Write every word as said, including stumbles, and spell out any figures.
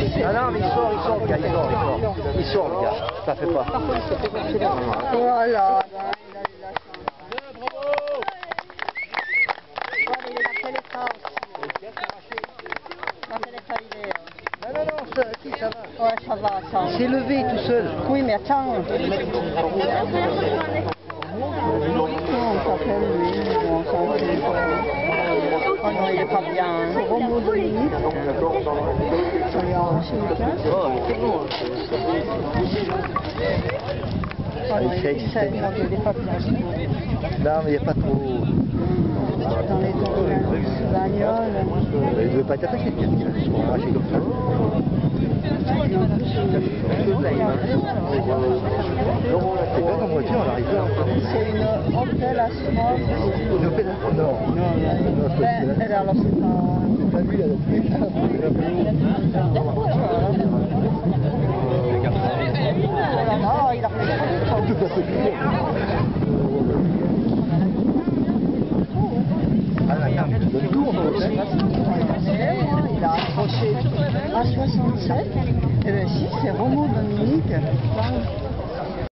Ah non, mais il sort, il sort, le gars, il sort, il sort. Il sort, le gars, ça fait pas. Voilà. Il a la chance. Non, non, non, ça, si, ça va. Ouais, ça va, ça. Il s'est levé tout seul. Oui, mais attends. Non, on s'appelle lui. Bon, ça, on sait pas. Oh non, il est pas bien. Romo Dominique. Ça lui a arraché une place. Oh, c'est bon. Oh non, il essaye, non, il est pas bien. Non, mais il n'y a pas trop. Dans les dents de bagnole. Il ne veut pas t'attaquer, le gars. Ils sont arrachés comme ça. C'est pas en voiture, on arrive là. C'est une Opel Astra. Une Opel Astra? Non. Non, Ben, elle alors c'est pas... c'est pas lui, là, Non, il a fait Ah, la carte, il donne tout, on va il a accroché à soixante-sept. Et bien si, c'est Romo Dominique.